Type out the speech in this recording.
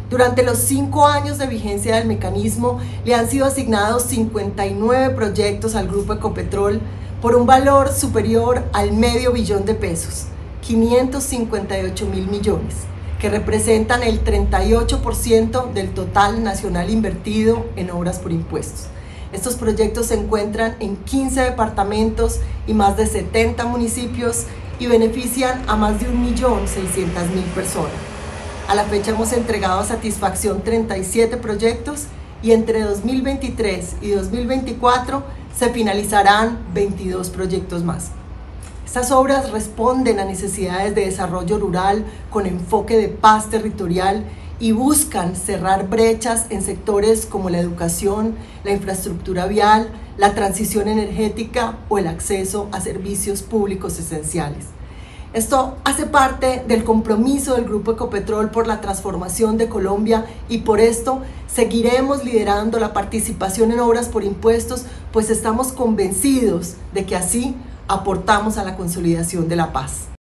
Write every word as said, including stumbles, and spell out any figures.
Durante los cinco años de vigencia del mecanismo, le han sido asignados cincuenta y nueve proyectos al Grupo Ecopetrol por un valor superior al medio billón de pesos, quinientos cincuenta y ocho mil millones, que representan el treinta y ocho por ciento del total nacional invertido en obras por impuestos. Estos proyectos se encuentran en quince departamentos y más de setenta municipios y benefician a más de un millón seiscientas mil personas. A la fecha hemos entregado a satisfacción treinta y siete proyectos y entre dos mil veintitrés y dos mil veinticuatro se finalizarán veintidós proyectos más. Estas obras responden a necesidades de desarrollo rural con enfoque de paz territorial y buscan cerrar brechas en sectores como la educación, la infraestructura vial, la transición energética o el acceso a servicios públicos esenciales. Esto hace parte del compromiso del Grupo Ecopetrol por la transformación de Colombia y por esto seguiremos liderando la participación en obras por impuestos, pues estamos convencidos de que así aportamos a la consolidación de la paz.